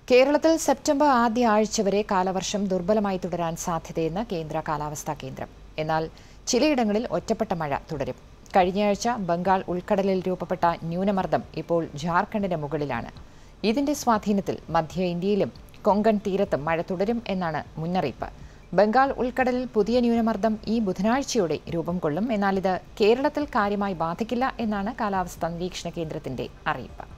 കേരളത്തിൽ സെപ്റ്റംബർ ആദ്യ ആഴ്ച വരെ കാലവർഷം ദുർബലമായി തുടരാൻ സാധ്യതയെന്ന് കേന്ദ്ര കാലാവസ്ഥാ കേന്ദ്രം. എന്നാൽ ചിലയിടങ്ങളിൽ ഒറ്റപ്പെട്ട മഴ തുടരും. കഴിഞ്ഞയാഴ്ച ബംഗാൾ ഉൾക്കടലിൽ രൂപപ്പെട്ട ന്യൂനമർദ്ദം ഇപ്പോൾ ജാർഖണ്ഡിന് മുകളിലാണ്. ഇതിന്റെ സ്വാധീനത്തിൽ മധ്യ ഇന്ത്യയിലും കൊങ്കൺ തീരത്തും മഴ തുടരും എന്നാണ് മുന്നറിയിപ്പ്. ബംഗാൾ ഉൾക്കടലിൽ പുതിയ ന്യൂനമർദ്ദം ഈ ബുധനാഴ്ചയോടെ രൂപം കൊള്ളും. എന്നാൽ ഇത് കേരളത്തിൽ കാര്യമായി ബാധിക്കില്ല എന്നാണ് കാലാവസ്ഥാ നിരീക്ഷണ കേന്ദ്രത്തിന്റെ അറിയിപ്പ്.